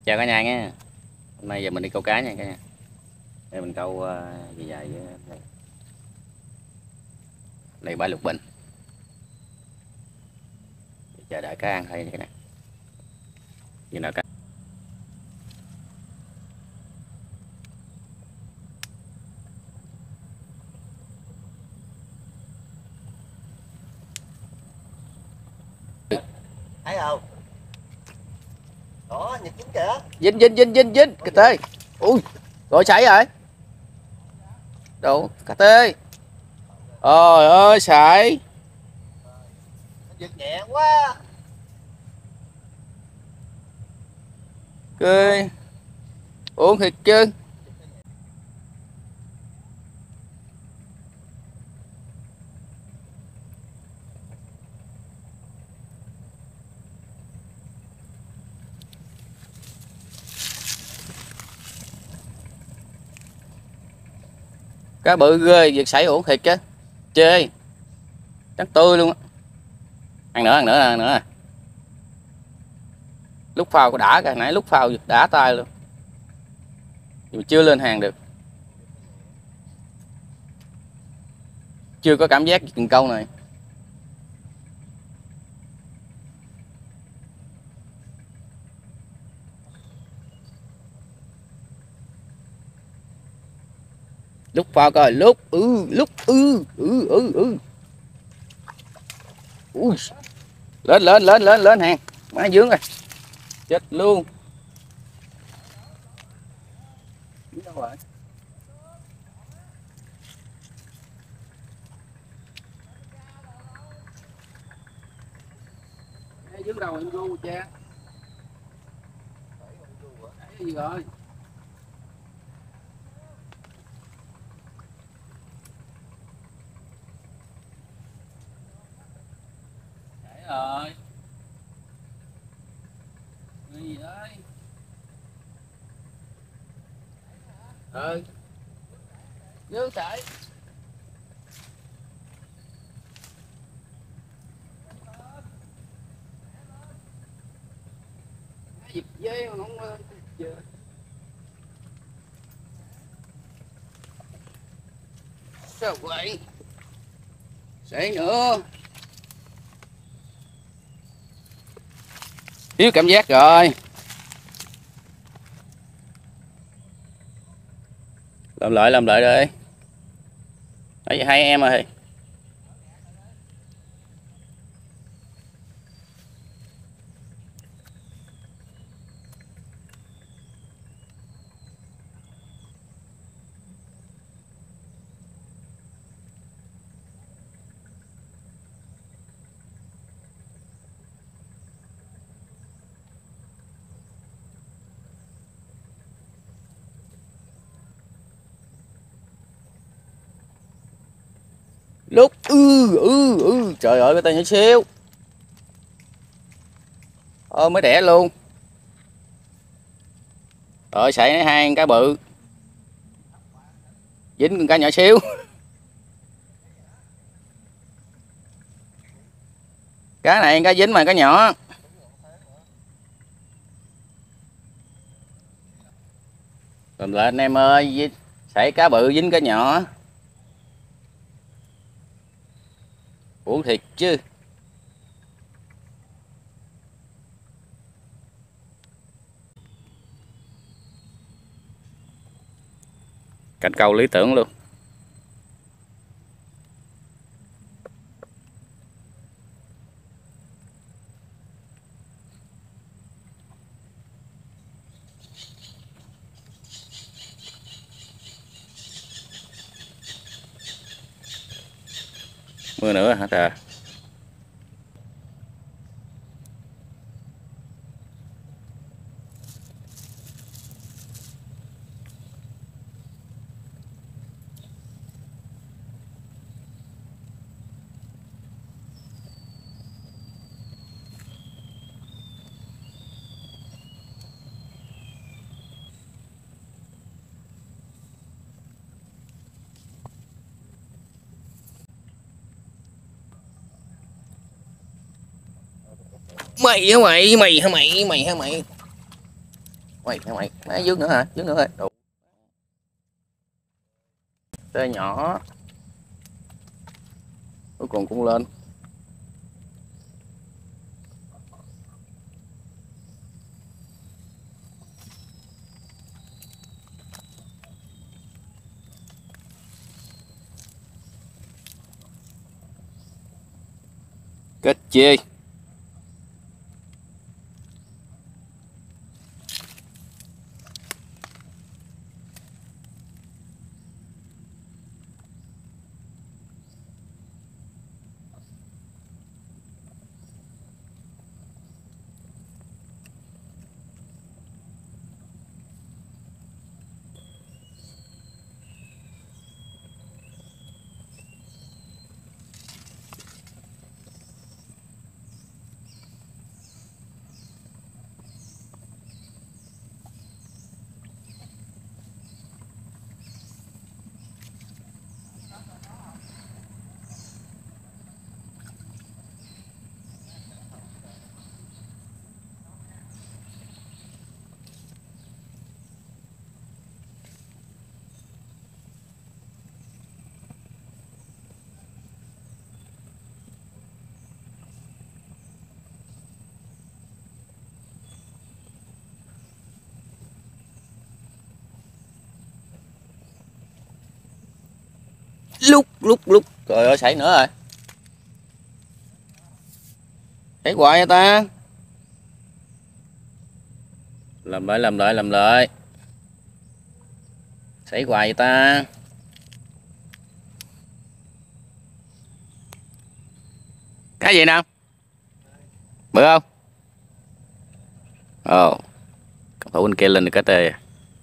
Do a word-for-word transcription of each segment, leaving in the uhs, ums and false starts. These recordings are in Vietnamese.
Chào cả nhà nghe. Hôm nay giờ mình đi câu cá nha cả nhà. Đây mình câu uh, dài dài với đây. Đây bãi Lục Bình. Chờ đợi cá ăn thôi cái này. Như nào cá. Thấy không? Đó, nhìn chính kìa. Dính dính dính dính dính cà tê. Ui, rồi sảy rồi. Đâu, cà tê. Trời ơi sảy. Giật nhẹ quá. Cười. Uống thiệt chứ. Cá bự ghê, việc sảy uống thiệt chứ. Chê. Trắng tươi luôn á. Ăn nữa, ăn nữa, ăn nữa. Lúc phao có đã cả, nãy lúc phao đã tay luôn. Nhưng mà chưa lên hàng được. Chưa có cảm giác cần câu này. Lúc phao coi, lúc ừ lúc ừ ừ ừ ừ ui, lên lên lên lên lên hàng má dướng rồi, chết luôn. Đâu rồi? Dướng đầu em ru cha. Cái gì rồi? Để rồi. Cái gì đấy? Ừ. Dướng sải. Giật dây mà không chưa. Sao vậy? Sải nữa. Thiếu cảm giác rồi. Làm lại làm lại đây. Đấy hai em ơi. Lúc ư ư ư trời ơi cái tay nhỏ xíu. Ơ mới đẻ luôn. Rồi sảy hai cá bự. Dính con cá nhỏ xíu. Cá này cá dính mà cá nhỏ. Làm lại anh em ơi, sảy cá bự dính cá nhỏ. Uổng thiệt chứ. Cạnh câu lý tưởng luôn. Mưa nữa hả trời. Mày hả mày, mày hả mày, mày hả mày. Mày mày mày dướng nữa hả? Dướng nữa rồi. Đủ. Tê nhỏ. Cuối cùng cũng lên. Kết chi. Lúc lúc lúc. Trời ơi xảy nữa rồi. Xảy hoài vậy ta. Làm lại làm lại làm lại. Xảy hoài vậy ta. Cái gì nào? Bự không? Ồ. Oh. Cầu thủ bên kia lên được cái tê.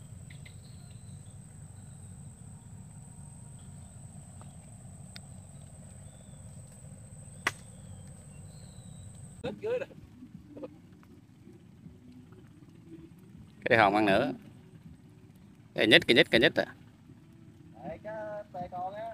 Cái hồng ăn nữa. Cái nhít cái nhít cái nhít à. Đấy, cái tê con á.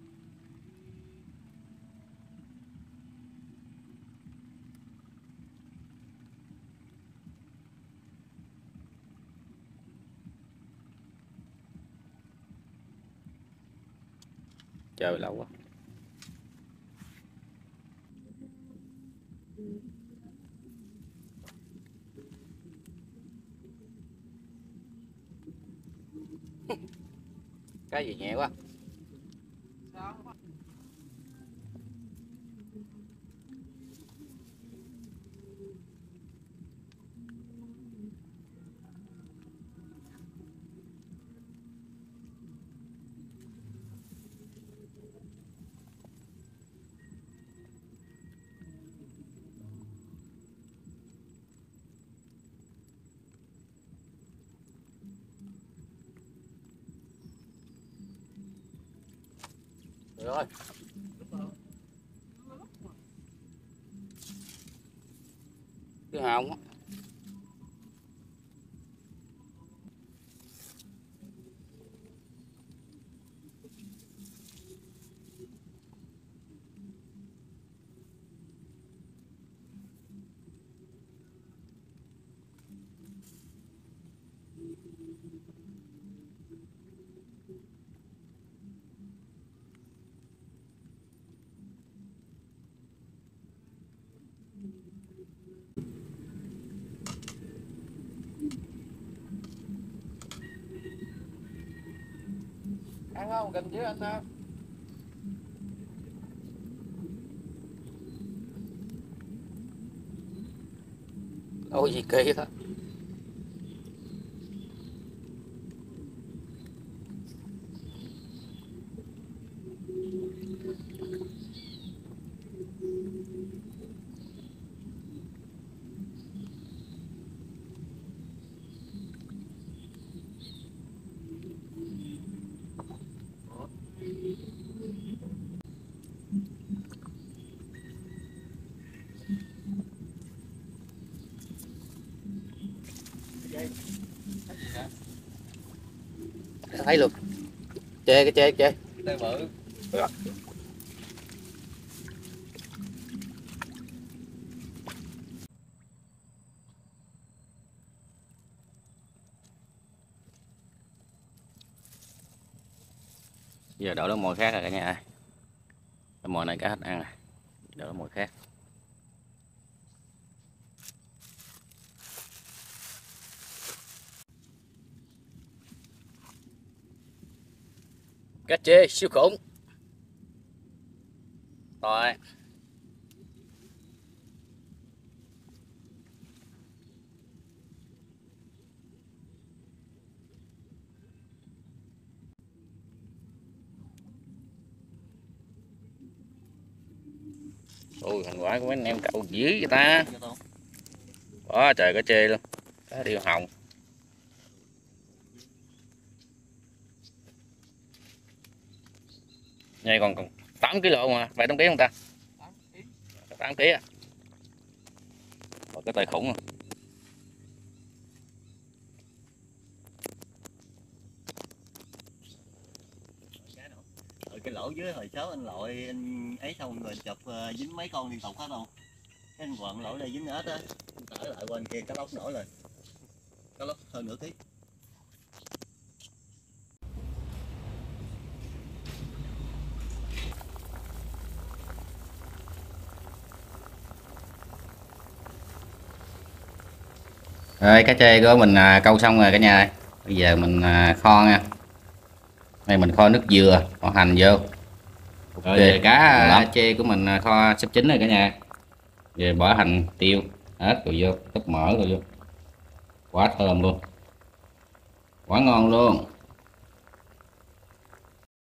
Chờ lâu quá. Cái gì nhẹ quá. Rồi. Cái hồng á. Ăn không? Cần chứ ăn sao? Ôi gì kỳ đó. Thấy luôn. Chê cái chê chê. Tê bự. Rồi. Giờ đổ lớp mồi khác rồi cả nhà ơi. Lớp mồi này cá hết ăn rồi. Đổ lớp mồi khác. Cá chê siêu khủng. Rồi. Ui, thành quả của mấy anh em cậu dữ vậy ta. Quá trời cá chê luôn. Cá điêu hồng. Này còn, còn tám ki lô mà, vài trăm ký không ta? tám ký à. Một cái tay khủng luôn. Cái lỗ dưới hồi sáu anh lội anh ấy xong rồi chụp uh, dính mấy con liên tục hết không? Cái anh quặn lỗ đây dính ếch á, tải lại qua bên kia cá lóc nổi lên, cá lóc hơn nửa ký. Rồi cá chê của mình à, câu xong rồi cả nhà ơi. Bây giờ mình à, kho nha. Đây mình kho nước dừa, kho hành vô. Rồi về cá à, chê của mình à, kho sắp chín rồi cả nhà. Về bỏ hành, tiêu, ớt rồi vô, tóp mỡ rồi vô. Quá thơm luôn. Quá ngon luôn.